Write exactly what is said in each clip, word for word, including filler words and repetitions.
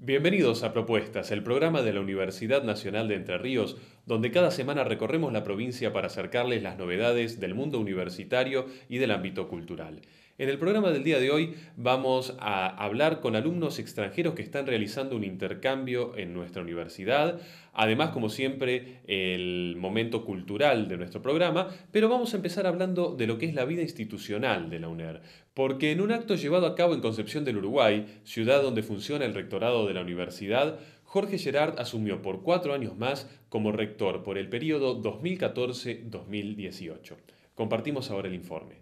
Bienvenidos a Propuestas, el programa de la Universidad Nacional de Entre Ríos, donde cada semana recorremos la provincia para acercarles las novedades del mundo universitario y del ámbito cultural. En el programa del día de hoy vamos a hablar con alumnos extranjeros que están realizando un intercambio en nuestra universidad, además, como siempre, el momento cultural de nuestro programa, pero vamos a empezar hablando de lo que es la vida institucional de la U N E R, porque en un acto llevado a cabo en Concepción del Uruguay, ciudad donde funciona el rectorado de la universidad, Jorge Gerard asumió por cuatro años más como rector por el periodo dos mil catorce a dos mil dieciocho. Compartimos ahora el informe.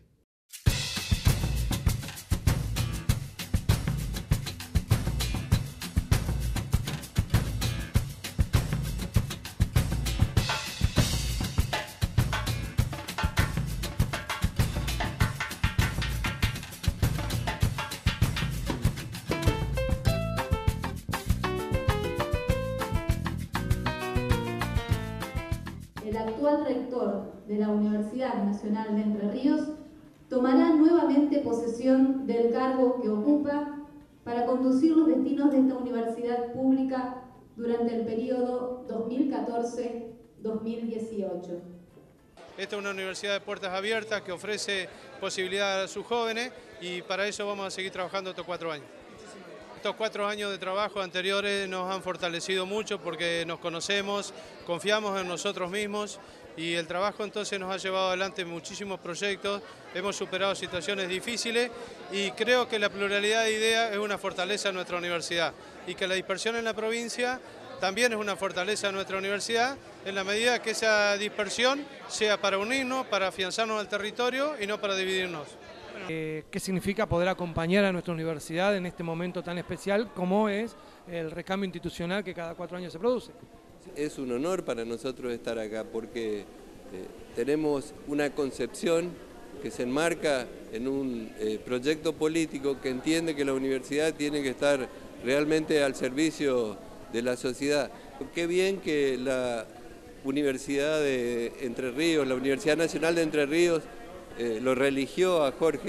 El actual rector de la Universidad Nacional de Entre Ríos tomará nuevamente posesión del cargo que ocupa para conducir los destinos de esta universidad pública durante el periodo dos mil catorce a dos mil dieciocho. Esta es una universidad de puertas abiertas que ofrece posibilidad a sus jóvenes y para eso vamos a seguir trabajando estos cuatro años. Estos cuatro años de trabajo anteriores nos han fortalecido mucho porque nos conocemos, confiamos en nosotros mismos y el trabajo entonces nos ha llevado adelante muchísimos proyectos, hemos superado situaciones difíciles y creo que la pluralidad de ideas es una fortaleza de nuestra universidad y que la dispersión en la provincia también es una fortaleza de nuestra universidad en la medida que esa dispersión sea para unirnos, para afianzarnos al territorio y no para dividirnos. Eh, ¿Qué significa poder acompañar a nuestra universidad en este momento tan especial como es el recambio institucional que cada cuatro años se produce? Es un honor para nosotros estar acá porque eh, tenemos una concepción que se enmarca en un eh, proyecto político que entiende que la universidad tiene que estar realmente al servicio de la sociedad. Qué bien que la Universidad de Entre Ríos, la Universidad Nacional de Entre Ríos, Eh, lo religió a Jorge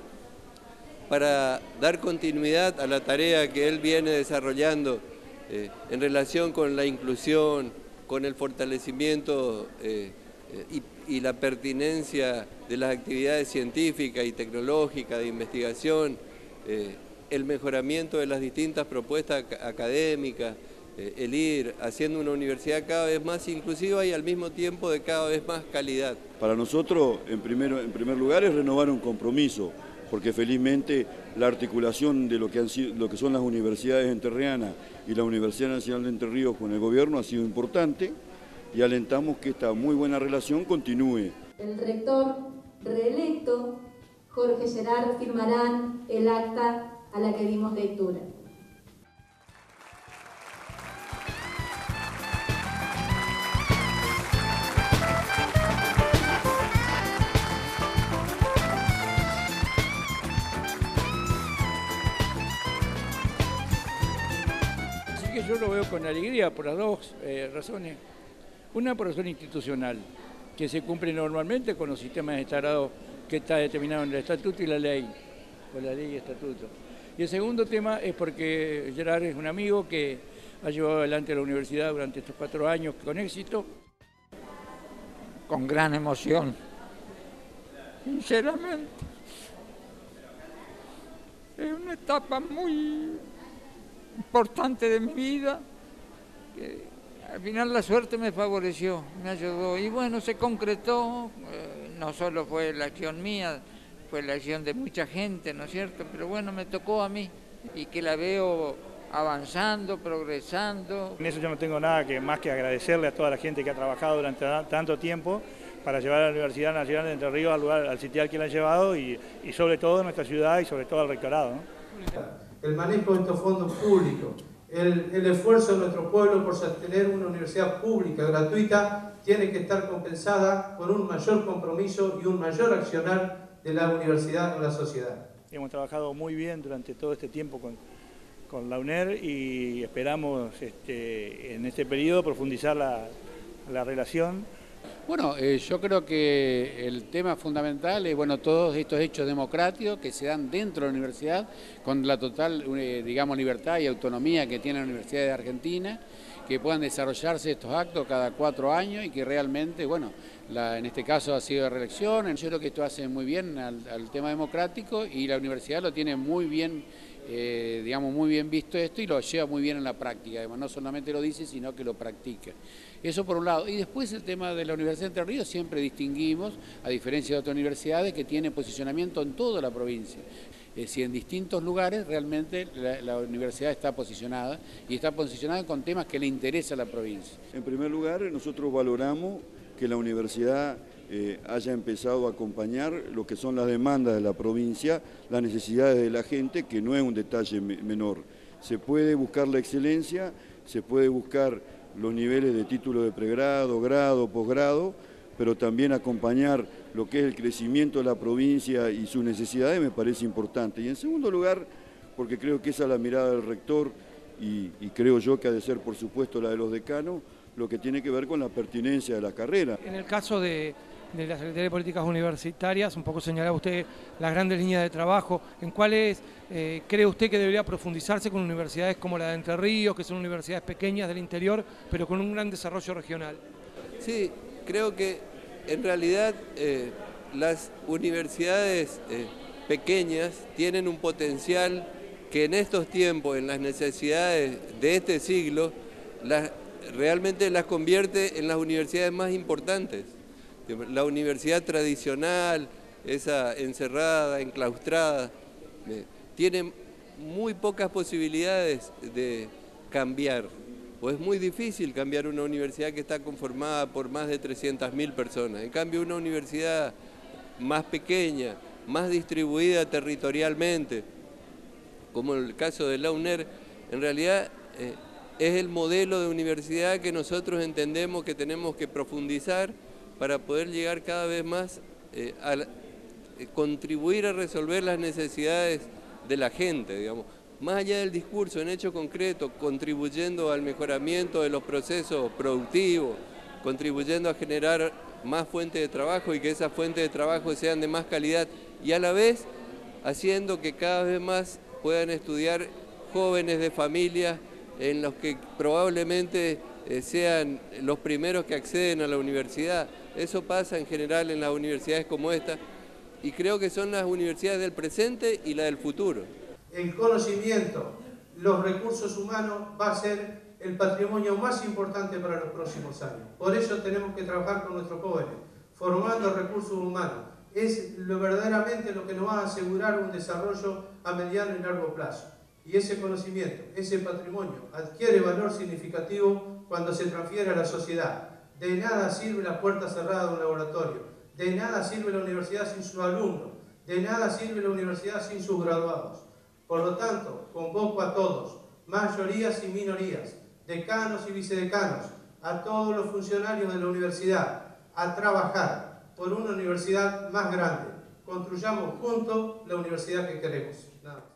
para dar continuidad a la tarea que él viene desarrollando eh, en relación con la inclusión, con el fortalecimiento eh, eh, y, y la pertinencia de las actividades científicas y tecnológicas de investigación, eh, el mejoramiento de las distintas propuestas académicas, eh, el ir haciendo una universidad cada vez más inclusiva y al mismo tiempo de cada vez más calidad. Para nosotros, en, primero, en primer lugar, es renovar un compromiso, porque felizmente la articulación de lo que, han sido, lo que son las universidades entrerrianas y la Universidad Nacional de Entre Ríos con el gobierno ha sido importante y alentamos que esta muy buena relación continúe. El rector reelecto, Jorge Gerard, firmarán el acta a la que dimos lectura. Que yo lo veo con alegría por las dos eh, razones. Una, por razón institucional, que se cumple normalmente con los sistemas instalados que está determinado en el estatuto y la ley, o la ley y estatuto. Y el segundo tema es porque Gerard es un amigo que ha llevado adelante la universidad durante estos cuatro años con éxito. Con gran emoción, sinceramente. Es una etapa muy importante de mi vida, que al final la suerte me favoreció, me ayudó y bueno, se concretó, eh, no solo fue la acción mía, fue la acción de mucha gente, ¿no es cierto? Pero bueno, me tocó a mí y que la veo avanzando, progresando. En eso yo no tengo nada que, más que agradecerle a toda la gente que ha trabajado durante tanto tiempo para llevar a la Universidad Nacional de Entre Ríos al lugar, al sitial que la ha llevado y, y sobre todo a nuestra ciudad y sobre todo al rectorado, ¿no? El manejo de estos fondos públicos, el, el esfuerzo de nuestro pueblo por sostener una universidad pública gratuita tiene que estar compensada por un mayor compromiso y un mayor accionar de la universidad con la sociedad. Hemos trabajado muy bien durante todo este tiempo con, con la U N E R y esperamos este, en este periodo profundizar la, la relación. Bueno, eh, yo creo que el tema fundamental es, bueno, todos estos hechos democráticos que se dan dentro de la universidad con la total, eh, digamos, libertad y autonomía que tiene la Universidad de Argentina, que puedan desarrollarse estos actos cada cuatro años y que realmente, bueno, la, en este caso ha sido de reelección. Yo creo que esto hace muy bien al, al tema democrático y la universidad lo tiene muy bien, eh, digamos, muy bien visto esto y lo lleva muy bien en la práctica. Además, no solamente lo dice, sino que lo practica. Eso por un lado. Y después el tema de la Universidad de Entre Ríos, siempre distinguimos, a diferencia de otras universidades, que tienen posicionamiento en toda la provincia. Es decir, en distintos lugares realmente la, la universidad está posicionada y está posicionada con temas que le interesa a la provincia. En primer lugar, nosotros valoramos que la universidad eh, haya empezado a acompañar lo que son las demandas de la provincia, las necesidades de la gente, que no es un detalle menor. Se puede buscar la excelencia, se puede buscar los niveles de título de pregrado, grado, posgrado, pero también acompañar lo que es el crecimiento de la provincia y sus necesidades me parece importante. Y en segundo lugar, porque creo que esa es la mirada del rector y, y creo yo que ha de ser por supuesto la de los decanos, lo que tiene que ver con la pertinencia de la carrera. En el caso de, de la Secretaría de Políticas Universitarias, un poco señalaba usted las grandes líneas de trabajo, ¿en cuáles eh, cree usted que debería profundizarse con universidades como la de Entre Ríos, que son universidades pequeñas del interior, pero con un gran desarrollo regional? Sí, creo que en realidad eh, las universidades eh, pequeñas tienen un potencial que en estos tiempos, en las necesidades de este siglo, las, realmente las convierte en las universidades más importantes. La universidad tradicional, esa encerrada, enclaustrada, eh, tiene muy pocas posibilidades de cambiar. O es muy difícil cambiar una universidad que está conformada por más de trescientas mil personas. En cambio, una universidad más pequeña, más distribuida territorialmente, como en el caso de la UNER, en realidad eh, es el modelo de universidad que nosotros entendemos que tenemos que profundizar para poder llegar cada vez más eh, a la, eh, contribuir a resolver las necesidades de la gente, digamos. Más allá del discurso, en hecho concreto, contribuyendo al mejoramiento de los procesos productivos, contribuyendo a generar más fuentes de trabajo y que esas fuentes de trabajo sean de más calidad y a la vez haciendo que cada vez más puedan estudiar jóvenes de familias en los que probablemente eh, sean los primeros que acceden a la universidad. Eso pasa en general en las universidades como esta y creo que son las universidades del presente y la del futuro. El conocimiento, los recursos humanos va a ser el patrimonio más importante para los próximos años. Por eso tenemos que trabajar con nuestros jóvenes, formando recursos humanos. Es lo, verdaderamente lo que nos va a asegurar un desarrollo a mediano y largo plazo. Y ese conocimiento, ese patrimonio, adquiere valor significativo cuando se transfiere a la sociedad. De nada sirve la puerta cerrada de un laboratorio, de nada sirve la universidad sin sus alumnos, de nada sirve la universidad sin sus graduados. Por lo tanto, convoco a todos, mayorías y minorías, decanos y vicedecanos, a todos los funcionarios de la universidad, a trabajar por una universidad más grande. Construyamos juntos la universidad que queremos. Nada más.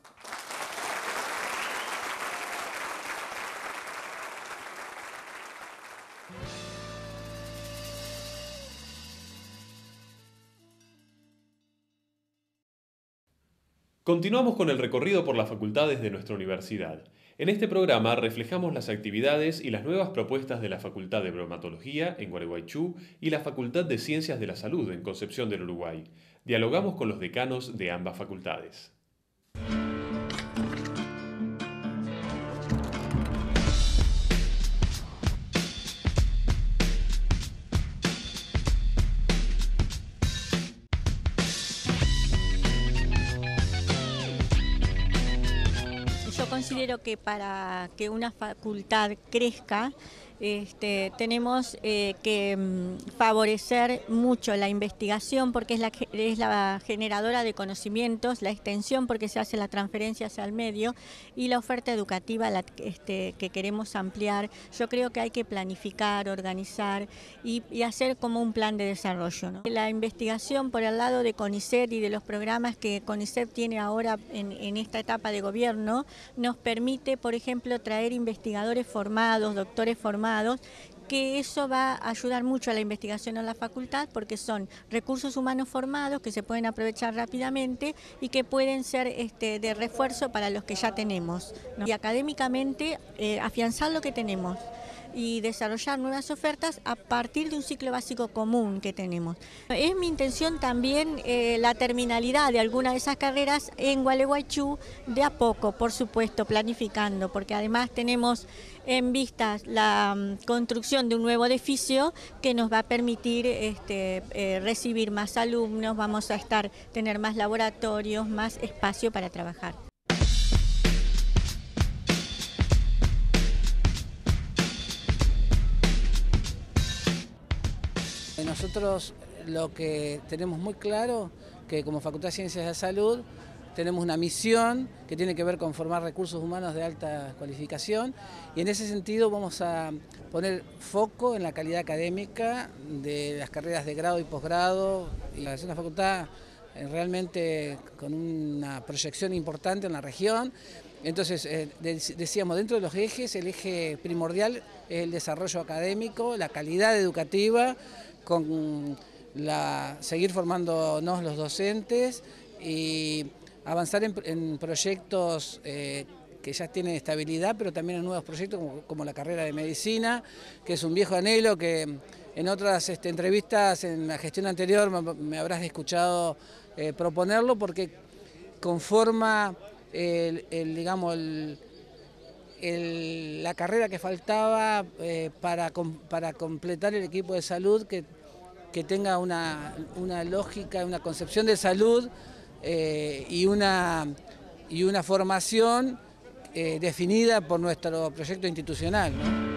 Continuamos con el recorrido por las facultades de nuestra universidad. En este programa reflejamos las actividades y las nuevas propuestas de la Facultad de Bromatología en Gualeguaychú y la Facultad de Ciencias de la Salud en Concepción del Uruguay. Dialogamos con los decanos de ambas facultades. Considero que para que una facultad crezca, este, tenemos eh, que mm, favorecer mucho la investigación porque es la, es la generadora de conocimientos, la extensión porque se hace la transferencia hacia el medio y la oferta educativa la, este, que queremos ampliar. Yo creo que hay que planificar, organizar y, y hacer como un plan de desarrollo, ¿no? La investigación por el lado de CONICET y de los programas que CONICET tiene ahora en, en esta etapa de gobierno nos permite, por ejemplo, traer investigadores formados, doctores formados, que eso va a ayudar mucho a la investigación en la facultad porque son recursos humanos formados que se pueden aprovechar rápidamente y que pueden ser este, de refuerzo para los que ya tenemos, ¿no? Y académicamente eh, afianzar lo que tenemos y desarrollar nuevas ofertas a partir de un ciclo básico común que tenemos. Es mi intención también eh, la terminalidad de alguna de esas carreras en Gualeguaychú de a poco, por supuesto, planificando, porque además tenemos en vistas la um, construcción de un nuevo edificio que nos va a permitir este, eh, recibir más alumnos, vamos a estar, tener más laboratorios, más espacio para trabajar. Nosotros lo que tenemos muy claro, que como Facultad de Ciencias de la Salud tenemos una misión que tiene que ver con formar recursos humanos de alta cualificación y en ese sentido vamos a poner foco en la calidad académica de las carreras de grado y posgrado. Y es una facultad realmente con una proyección importante en la región. Entonces, eh, decíamos, dentro de los ejes, el eje primordial es el desarrollo académico, la calidad educativa, con la, seguir formándonos los docentes y avanzar en, en proyectos eh, que ya tienen estabilidad, pero también en nuevos proyectos como, como la carrera de medicina, que es un viejo anhelo que en otras este, entrevistas en la gestión anterior me, me habrás escuchado eh, proponerlo porque conforma el, el, digamos, el, el, la carrera que faltaba eh, para, para completar el equipo de salud que, que tenga una, una lógica, una concepción de salud eh, y, una, y una formación eh, definida por nuestro proyecto institucional, ¿no?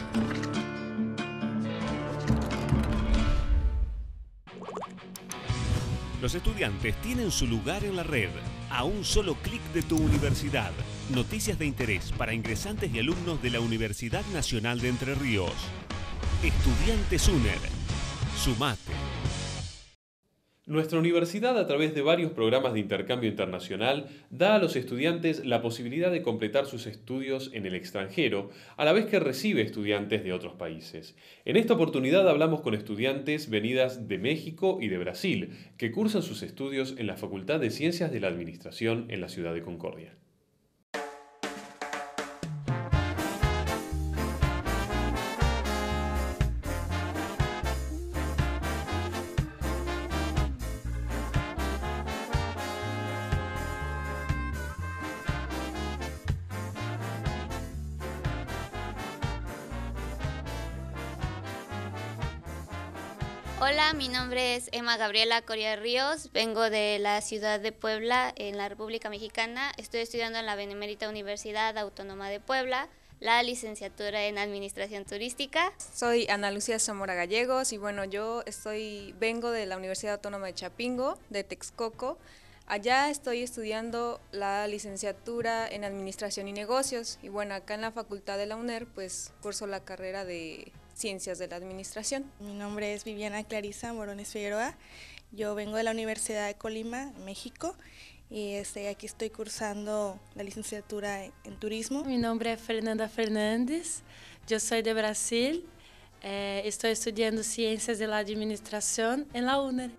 Los estudiantes tienen su lugar en la red, a un solo clic de tu universidad. Noticias de interés para ingresantes y alumnos de la Universidad Nacional de Entre Ríos. Estudiantes UNER. Sumate. Nuestra universidad, a través de varios programas de intercambio internacional, da a los estudiantes la posibilidad de completar sus estudios en el extranjero, a la vez que recibe estudiantes de otros países. En esta oportunidad hablamos con estudiantes venidas de México y de Brasil, que cursan sus estudios en la Facultad de Ciencias de la Administración en la ciudad de Concordia. Hola, mi nombre es Emma Gabriela Coria Ríos, vengo de la ciudad de Puebla, en la República Mexicana. Estoy estudiando en la Benemérita Universidad Autónoma de Puebla, la licenciatura en Administración Turística. Soy Ana Lucía Zamora Gallegos y bueno, yo estoy, vengo de la Universidad Autónoma de Chapingo, de Texcoco. Allá estoy estudiando la licenciatura en Administración y Negocios y bueno, acá en la Facultad de la UNER pues curso la carrera de Ciencias de la Administración. Mi nombre es Viviana Clarisa Morones Figueroa, yo vengo de la Universidad de Colima, México, y este, aquí estoy cursando la licenciatura en, en Turismo. Mi nombre es Fernanda Fernández, yo soy de Brasil, eh, estoy estudiando Ciencias de la Administración en la UNER.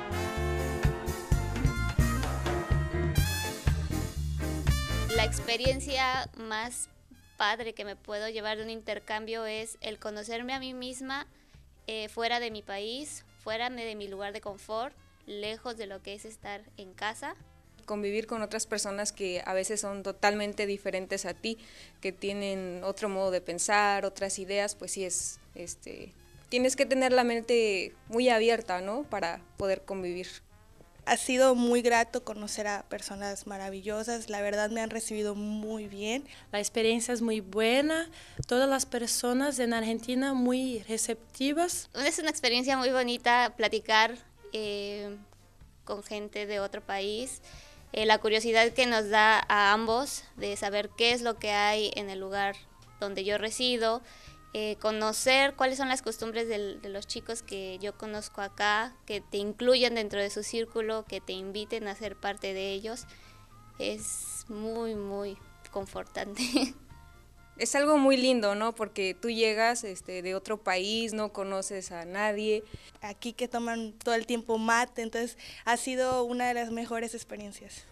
La experiencia más padre que me puedo llevar de un intercambio es el conocerme a mí misma eh, fuera de mi país, fuera de mi lugar de confort, lejos de lo que es estar en casa. Convivir con otras personas que a veces son totalmente diferentes a ti, que tienen otro modo de pensar, otras ideas, pues sí es, este, tienes que tener la mente muy abierta, ¿no? Para poder convivir. Ha sido muy grato conocer a personas maravillosas, la verdad me han recibido muy bien. La experiencia es muy buena, todas las personas en Argentina muy receptivas. Es una experiencia muy bonita platicar eh, con gente de otro país, eh, la curiosidad que nos da a ambos de saber qué es lo que hay en el lugar donde yo resido, Eh, conocer cuáles son las costumbres de, de los chicos que yo conozco acá, que te incluyan dentro de su círculo, que te inviten a ser parte de ellos, es muy, muy confortante. es algo muy lindo, ¿no? Porque tú llegas este, de otro país, no conoces a nadie. Aquí que toman todo el tiempo mate, entonces ha sido una de las mejores experiencias.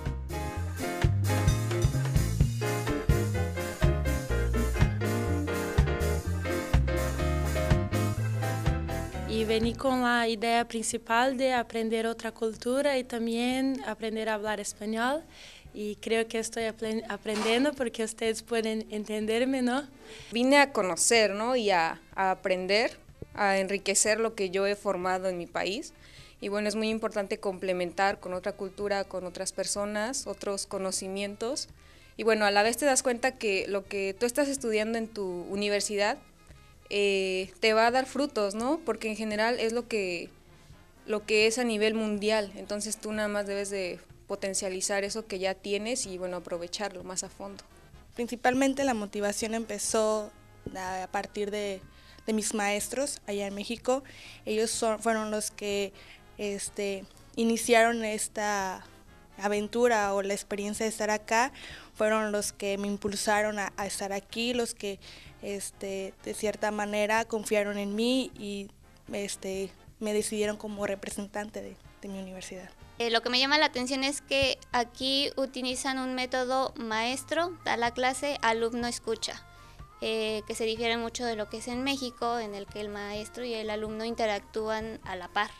Y vení con la idea principal de aprender otra cultura y también aprender a hablar español. Y creo que estoy aprendiendo porque ustedes pueden entenderme, ¿no? Vine a conocer, ¿no? Y a, a aprender, a enriquecer lo que yo he formado en mi país. Y bueno, es muy importante complementar con otra cultura, con otras personas, otros conocimientos. Y bueno, a la vez te das cuenta que lo que tú estás estudiando en tu universidad eh, te va a dar frutos, ¿no? Porque en general es lo que, lo que es a nivel mundial. Entonces tú nada más debes de potencializar eso que ya tienes y bueno, aprovecharlo más a fondo. Principalmente la motivación empezó a partir de, de mis maestros allá en México. Ellos son, fueron los que este, iniciaron esta aventura o la experiencia de estar acá, fueron los que me impulsaron a, a estar aquí, los que este, de cierta manera confiaron en mí y este, me decidieron como representante de, de mi universidad. Eh, lo que me llama la atención es que aquí utilizan un método maestro, da la clase, alumno escucha, eh, que se difiere mucho de lo que es en México, en el que el maestro y el alumno interactúan a la par.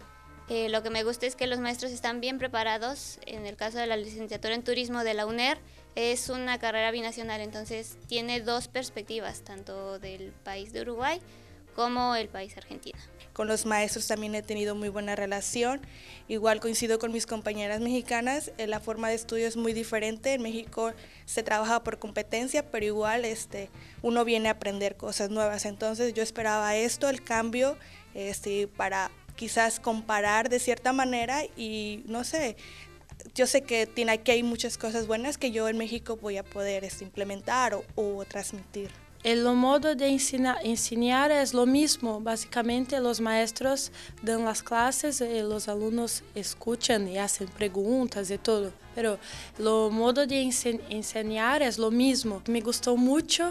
Eh, lo que me gusta es que los maestros están bien preparados. En el caso de la licenciatura en turismo de la UNER, es una carrera binacional, entonces tiene dos perspectivas, tanto del país de Uruguay como el país Argentina. Con los maestros también he tenido muy buena relación, igual coincido con mis compañeras mexicanas, eh, la forma de estudio es muy diferente, en México se trabaja por competencia, pero igual este, uno viene a aprender cosas nuevas, entonces yo esperaba esto, el cambio, este, para quizás comparar de cierta manera y no sé, yo sé que tiene, aquí hay muchas cosas buenas que yo en México voy a poder este, implementar o, o transmitir. El modo de enseñar, enseñar es lo mismo, básicamente los maestros dan las clases y los alumnos escuchan y hacen preguntas y todo, pero el modo de enseñar es lo mismo. Me gustó mucho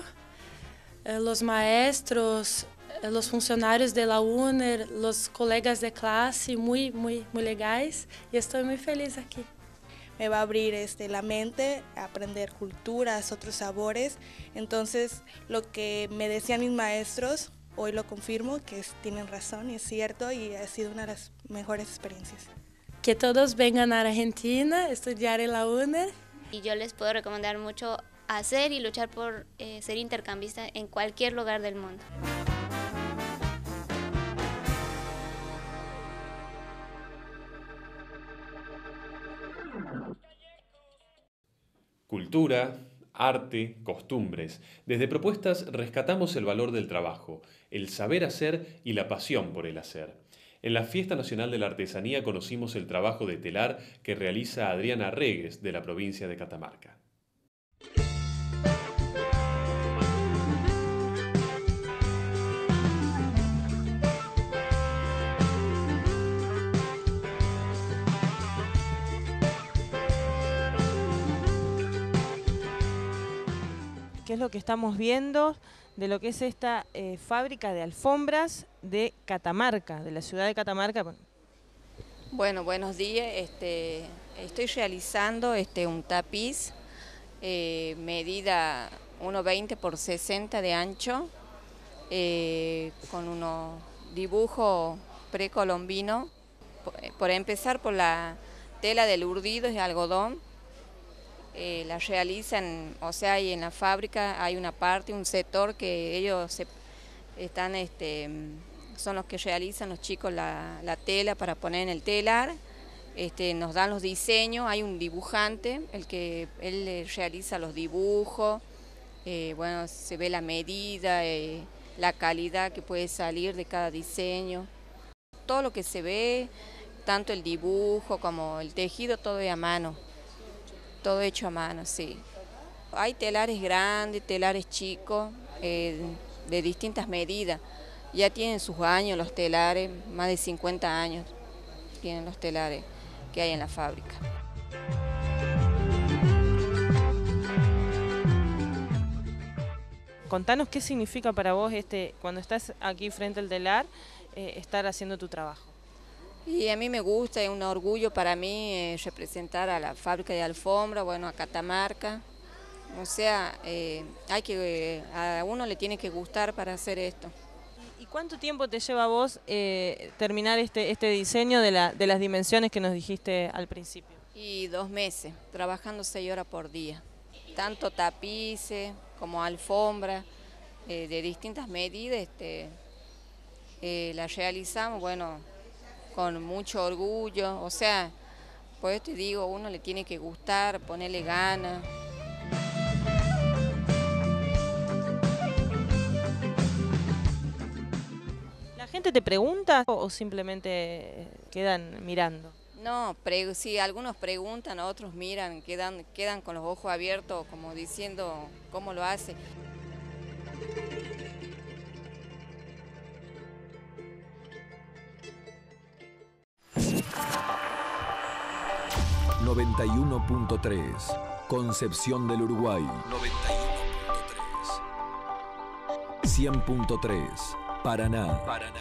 eh, los maestros, eh, los funcionarios de la UNER, los colegas de clase, muy, muy, muy legais y estoy muy feliz aquí. Me va a abrir este, la mente, a aprender culturas, otros sabores. Entonces, lo que me decían mis maestros, hoy lo confirmo, que es, tienen razón y es cierto y ha sido una de las mejores experiencias. Que todos vengan a Argentina, estudiar en la UNER. Y yo les puedo recomendar mucho hacer y luchar por eh, ser intercambista en cualquier lugar del mundo. Cultura, arte, costumbres. Desde Propuestas rescatamos el valor del trabajo, el saber hacer y la pasión por el hacer. En la Fiesta Nacional de la Artesanía conocimos el trabajo de telar que realiza Adriana Regues de la provincia de Catamarca. ¿Qué es lo que estamos viendo de lo que es esta eh, fábrica de alfombras de Catamarca, de la ciudad de Catamarca? Bueno, buenos días. Este, estoy realizando este, un tapiz eh, medida uno veinte por sesenta de ancho, eh, con unos dibujos precolombinos. Por, por empezar por la tela del urdido y algodón. Eh, la realizan, o sea, hay en la fábrica hay una parte, un sector que ellos se, están, este, son los que realizan los chicos la, la tela para poner en el telar, este, nos dan los diseños, hay un dibujante, el que él realiza los dibujos, eh, bueno, se ve la medida, eh, la calidad que puede salir de cada diseño, todo lo que se ve, tanto el dibujo como el tejido, todo es a mano. Todo hecho a mano, sí. Hay telares grandes, telares chicos, eh, de distintas medidas. Ya tienen sus años los telares, más de cincuenta años tienen los telares que hay en la fábrica. contanos qué significa para vos este, cuando estás aquí frente al telar, eh, estar haciendo tu trabajo. Y a mí me gusta, es un orgullo para mí eh, representar a la fábrica de alfombra, bueno, a Catamarca. O sea, eh, hay que, a uno le tiene que gustar para hacer esto. ¿Y cuánto tiempo te lleva a vos eh, terminar este, este diseño de, la, de las dimensiones que nos dijiste al principio? Y dos meses, trabajando seis horas por día. Tanto tapices como alfombra, eh, de distintas medidas, este, eh, las realizamos, bueno, con mucho orgullo. O sea, pues te digo, uno le tiene que gustar, ponerle ganas. ¿La gente te pregunta o simplemente quedan mirando? No, pre sí, algunos preguntan, otros miran, quedan, quedan con los ojos abiertos, como diciendo cómo lo hace. noventa y uno punto tres, Concepción del Uruguay. noventa y uno punto tres. cien punto tres, Paraná. Paraná.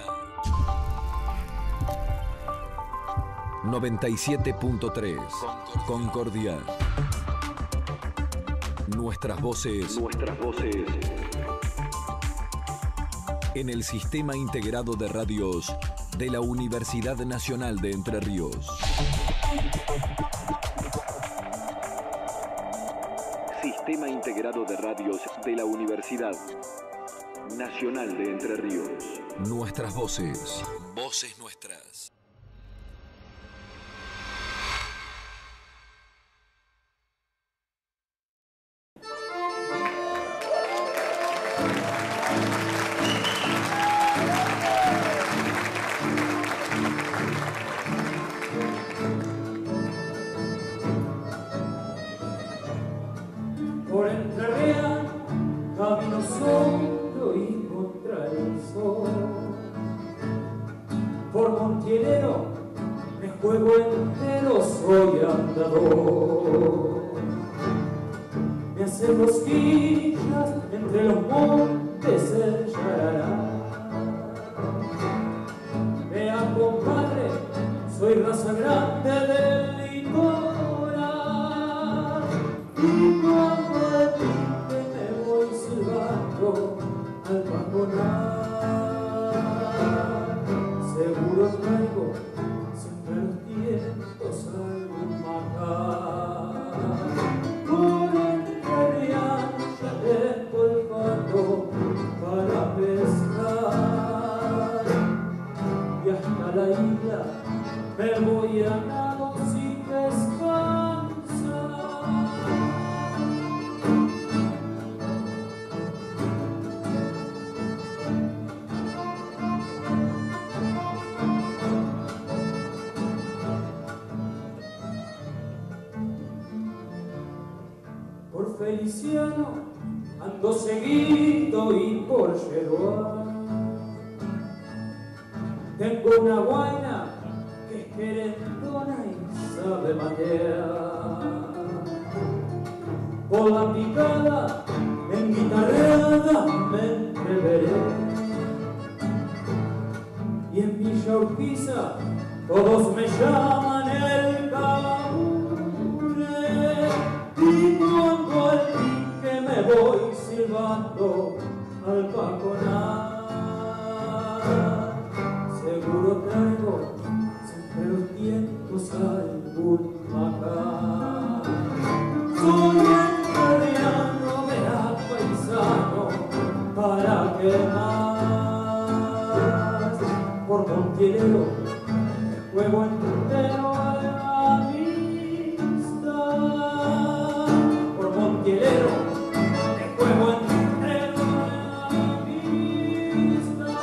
noventa y siete punto tres, Concordia. Nuestras voces. Nuestras voces. En el Sistema Integrado de Radios de la Universidad Nacional de Entre Ríos. Sistema Integrado de Radios de la Universidad Nacional de Entre Ríos. Nuestras voces. Voces nuestras. Por Entrerría camino solo y contra el sol. Por Montielero me juego entero, soy andador. Me hacen rosquillas entre los montes el Yarará. Vea, compadre, soy raza grande del litoral. Y cuando al pique me voy silbando al bajonar, seguro traigo siempre los tientos algún macar. Por Entrerría ya tengo el pato para pescar, y hasta la isla me voy a nado sin descansar. Por Feliciano ando seguido y por Yeruá tengo una guaina que es querendona y sabe matear. Por la picada en guitarreada me entreveré, y en Villa Urquiza todos me llaman el Cabure. Y cuando al pique me voy silbando al bajonar, seguro traigo siempre los tientos algún macar. Soy entrerriano, verá paisano, para qué más. Por Montielero me juego entero a la amistad. Por Montielero me juego entero a la amistad.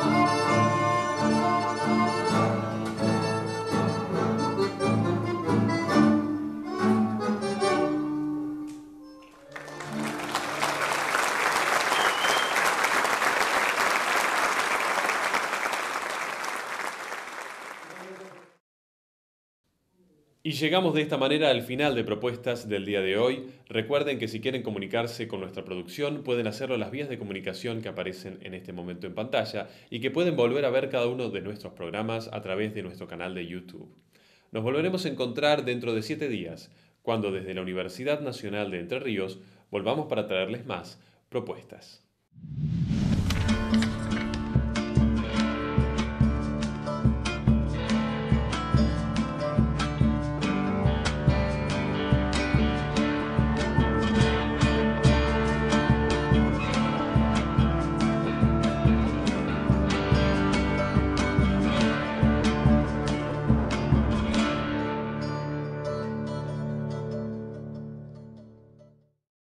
Y llegamos de esta manera al final de propuestas del día de hoy. Recuerden que si quieren comunicarse con nuestra producción pueden hacerlo a las vías de comunicación que aparecen en este momento en pantalla y que pueden volver a ver cada uno de nuestros programas a través de nuestro canal de YouTube. Nos volveremos a encontrar dentro de siete días, cuando desde la Universidad Nacional de Entre Ríos volvamos para traerles más propuestas.